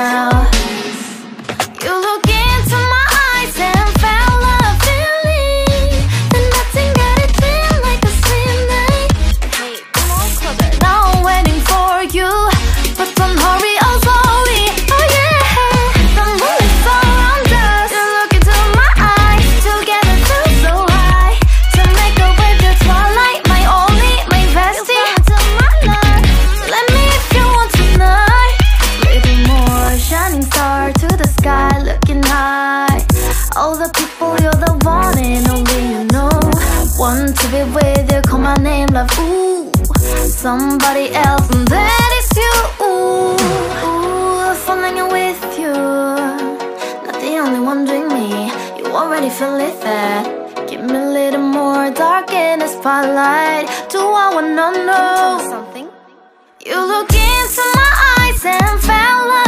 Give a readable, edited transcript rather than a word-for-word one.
now. You look into my eyes and found love feeling. Then nothing got it feel like a slim night. Hey, come on, closer. Now I'm waiting for you, but don't hurry, oh slowly. Oh yeah, the moon is around us. You look into my eyes, together feel so high. To make a wave, the twilight, my only, my bestie. You fall into my love. Let me if you want tonight. Little more shining star to the sky, looking high. All the people, you're the one and only you know. Want to be with you, call my name, love, ooh. Somebody else, and that is you, ooh. Ooh, falling in with you. Not the only one doing me, you already feel it there. Give me a little more dark in the spotlight. Do I wanna know something? You look into my eyes and found love